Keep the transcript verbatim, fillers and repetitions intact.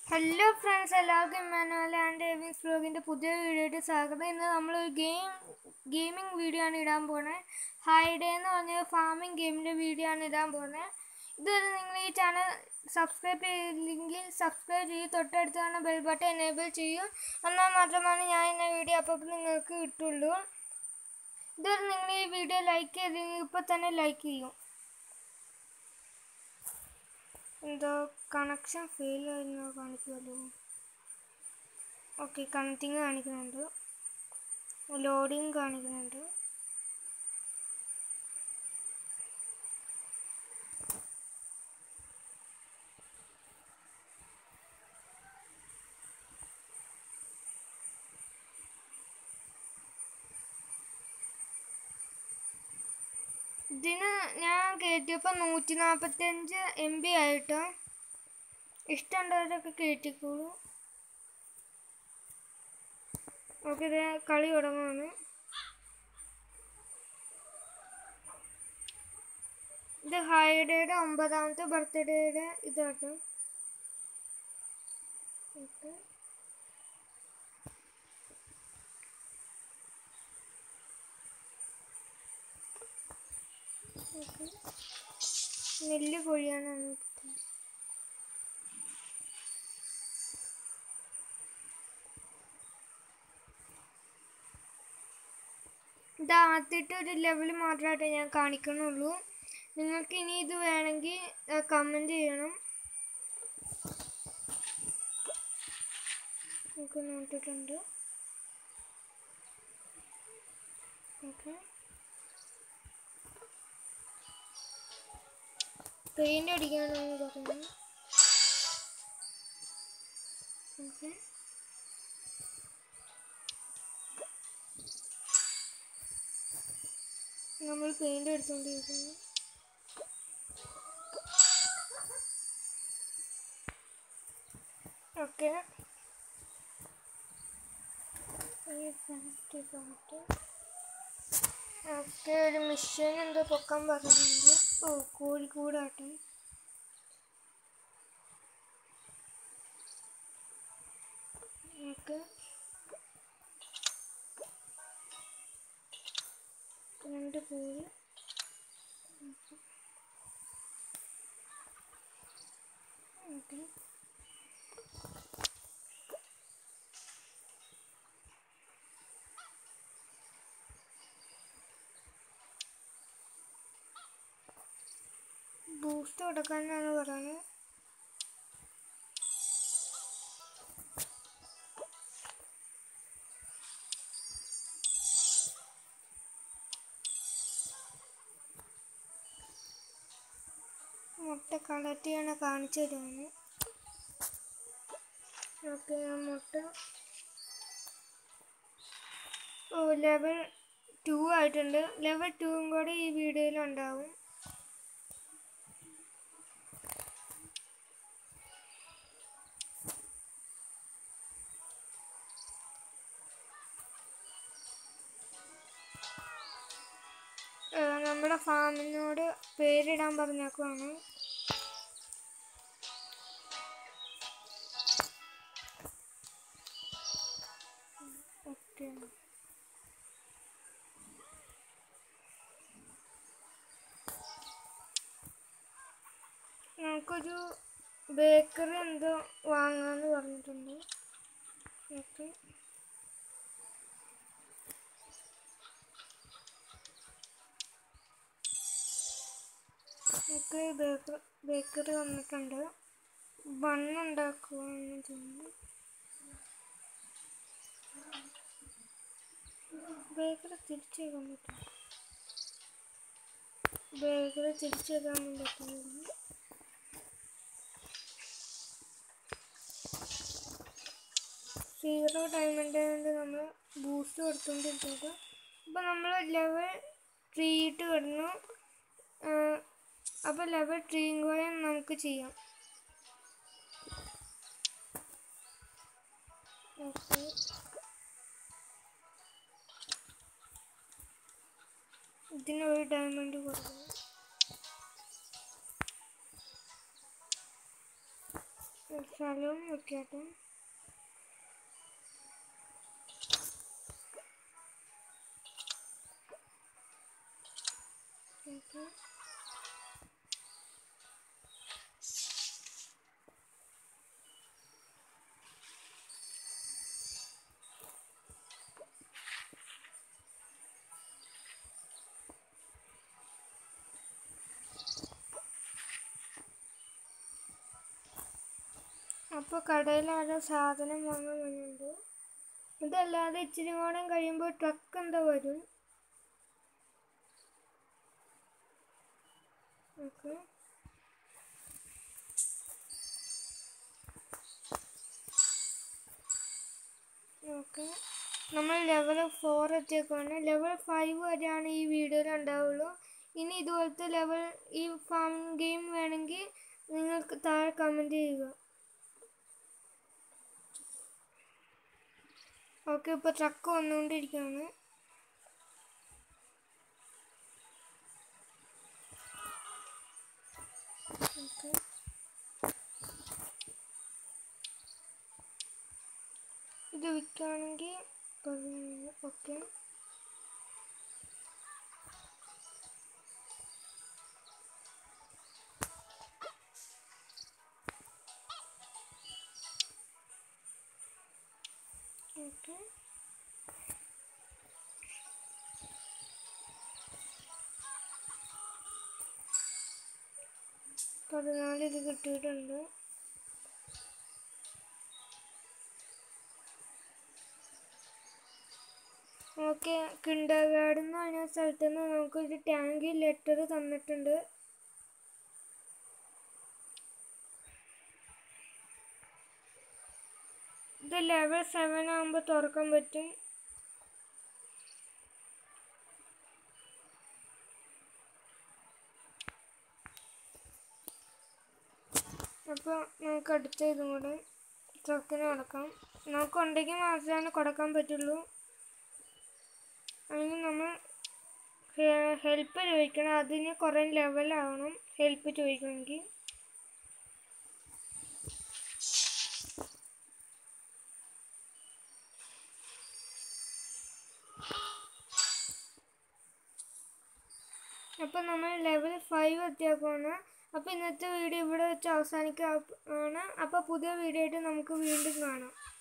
Hello friends, എല്ലാവർക്കും Emmanuel and Davis വ്ലോഗിൻ്റെ പുതിയ വീഡിയോയുടെ സ്വാഗതം. ഇന്ന് നമ്മളൊരു ഗെയിം ഗെയിമിംഗ് വീഡിയോ ആണ് ഇടാൻ പോകുന്നത്. ഹൈഡേ എന്ന് പറഞ്ഞ ഫാമിംഗ് ഗെയിമിൻ്റെ വീഡിയോ ആണ് ഇടാൻ പോകുന്നത്. ഇതുവരെ നിങ്ങൾ ഈ ചാനൽ സബ്സ്ക്രൈബ് ചെയ്തില്ലെങ്കിൽ സബ്സ്ക്രൈബ് ചെയ്ത് തൊട്ടടുത്ത് കാണുന്ന ബെൽ ബട്ടൺ എനേബിൾ ചെയ്യും. എന്നാൽ മാത്രമാണ് ഞാൻ ഇന്ന വീഡിയോ അപ്പോൾ നിങ്ങൾക്ക് കിട്ടുള്ളൂ. ഇതുവരെ നിങ്ങൾ ഈ വീഡിയോ ലൈക്ക് ചെയ്തില്ലെങ്കിൽ ഇപ്പോൾ തന്നെ ലൈക്ക് ചെയ്യും. എന്തോ കണക്ഷൻ ഫെയിൽ ആയിരുന്നു കാണിക്കുമല്ലോ. ഓക്കെ, കണക്റ്റിങ് കാണിക്കുന്നുണ്ട്, ലോഡിങ് കാണിക്കുന്നുണ്ട്. ഇതിന് ഞാൻ കയറ്റിയപ്പോൾ നൂറ്റി നാൽപ്പത്തഞ്ച് എം ബി ആയിട്ട്. ഇഷ്ടമുള്ളവരൊക്കെ കയറ്റിക്കോളൂ. ഓക്കെ, ഇത് കളി തുടങ്ങുകയാണ്. ഇത് ഹൈഡേയുടെ ഒമ്പതാമത്തെ ബർത്ത്ഡേയുടെ ഇതാട്ടോ. ഓക്കെ, ഓക്കെ, നെല്ല് കൊഴിയാണ്. ഇത് ആദ്യത്തെ ഒരു ലെവൽ മാത്രമായിട്ടേ ഞാൻ കാണിക്കണുള്ളൂ. നിങ്ങൾക്ക് ഇനി ഇത് വേണമെങ്കിൽ കമൻറ്റ് ചെയ്യണം. നമുക്ക് നോട്ടിട്ടുണ്ട്. ഓക്കെ, പെയിൻ്റ് അടിക്കാനാണ് പറയുന്നത്. ഓക്കെ, നമ്മൾ പെയിൻ്റ് അടിച്ചുകൊണ്ടിരിക്കുന്നു. ഓക്കെ, ഓക്കെ, ഒരു മിഷൻ എന്തോ പൊക്കാൻ പറയുന്നുണ്ട്. ഓ, കോഴിക്കോടാട്ടെ. ഓക്കെ, രണ്ട് കോഴി. ഓക്കെ, ബൂസ്റ്റ് കൊടുക്കാനാണ് പറയുന്നത്. മുട്ട കളക്ട് ചെയ്യണ കാണിച്ചു തരുവാണ്. ഓക്കെ, മുട്ട ഓ ലെവൽ ടു ആയിട്ടുണ്ട്. ലെവൽ ടൂവും കൂടെ ഈ വീഡിയോയിൽ ഉണ്ടാവും. നമ്മുടെ ഫാമിനോട് പേരിടാൻ പറഞ്ഞേക്കുവാണ്. ഓക്കെ, നമുക്കൊരു ബേക്കറി എന്തോ വാങ്ങാന്ന് പറഞ്ഞിട്ടുണ്ട്. ഓക്കെ, ഓക്കെ, ബേക്കറി ബേക്കറി വന്നിട്ടുണ്ട്. ബണ്ണുണ്ടാക്കുവാന്ന് തോന്നുന്നു. ബേക്കറി തിരിച്ചേക്കാൻ പറ്റും. ബേക്കറി തിരിച്ചേക്കാൻ പറ്റുന്നില്ല. സീറോ ഡയമണ്ട് കൊണ്ട് നമ്മൾ ബൂസ്റ്റ് കൊടുത്തുകൊണ്ടിരിക്കുന്നത്. അപ്പോൾ നമ്മൾ ലെവൽ ത്രീ ഇട്ട് കിടന്നു. അപ്പോൾ ലെവൽ ത്രീയും കൂടെ നമുക്ക് ചെയ്യാം. ഓക്കെ, ഇതിനൊരു ഡയമണ്ട് കൊടുക്കണം. സ്ഥലവും വെക്കട്ടെ. അപ്പോൾ കടയിൽ ആരോ സാധനം വാങ്ങാൻ വന്നിട്ടുണ്ട്. ഇതല്ലാതെ ഇച്ചിരി കൂടെ കഴിയുമ്പോൾ ട്രക്ക് എന്താ വരും. ഓക്കെ, ഓക്കെ നമ്മൾ ലെവൽ ഫോർ എത്തിയേക്കാണ്. ലെവൽ ഫൈവ് വരെയാണ് ഈ വീഡിയോയിൽ ഉണ്ടാവുള്ളൂ. ഇനി ഇതുപോലത്തെ ലെവൽ ഈ ഫാമിംഗ് ഗെയിം വേണമെങ്കിൽ നിങ്ങൾക്ക് താഴെ കമൻറ്റ് ചെയ്യുക. ഓക്കെ, ഇപ്പോൾ ട്രക്ക് വന്നുകൊണ്ടിരിക്കുകയാണ്. ഓക്കെ, ഇത് വിൽക്കുകയാണെങ്കിൽ ഓക്കെ. ഓക്കെ, പതിനാല് ഇത് കിട്ടിയിട്ടുണ്ട്. ഓക്കെ, കിൻഡർ ഗാർഡൻ എന്ന് പറഞ്ഞ സ്ഥലത്ത് നിന്ന് നമുക്കൊരു ടാങ്ക് ലെറ്റർ തന്നിട്ടുണ്ട്. ഇത് ലെവൽ സെവൻ ആകുമ്പോൾ തുറക്കാൻ പറ്റും. അപ്പോൾ നമുക്ക് അടുത്ത ഇതും കൂടെ ട്രക്കിന് കൊടുക്കാം. നമുക്കുണ്ടെങ്കിൽ മാത്രമേ കൊടുക്കാൻ പറ്റുള്ളൂ. അല്ലെങ്കിൽ നമ്മൾ ഹെൽപ്പ് ചോദിക്കണം. അതിന് കുറേ ലെവലാവണം ഹെൽപ്പ് ചോദിക്കണമെങ്കിൽ. അപ്പോൾ നമ്മൾ ലെവൽ ഫൈവ് എത്തിയേക്കാണ്. അപ്പോൾ ഇന്നത്തെ വീഡിയോ ഇവിടെ വെച്ച് അവസാനിക്കുകയാണ്. അപ്പോൾ പുതിയ വീഡിയോ ആയിട്ട് നമുക്ക് വീണ്ടും കാണാം.